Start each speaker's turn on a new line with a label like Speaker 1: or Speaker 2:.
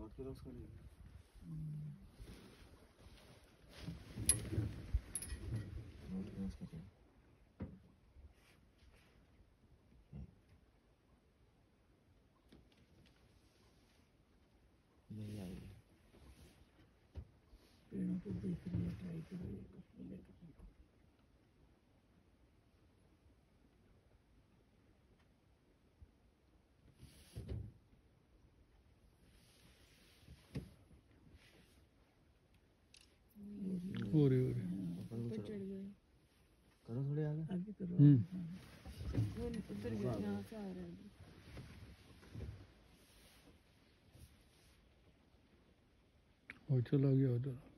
Speaker 1: बहुत क्रॉस करेगी। बहुत क्रॉस करेगी। नहीं आई है।
Speaker 2: पेड़ों को देख रही है, ट्राई कर रही है कुछ मिलेगा हमको।
Speaker 3: हो रही
Speaker 1: ऊपर
Speaker 4: चढ़ गए।
Speaker 1: करो थोड़े आगे।
Speaker 2: आगे करो।
Speaker 4: वो उतर गया, यहाँ से आ रहा है।
Speaker 3: और चला गया उधर।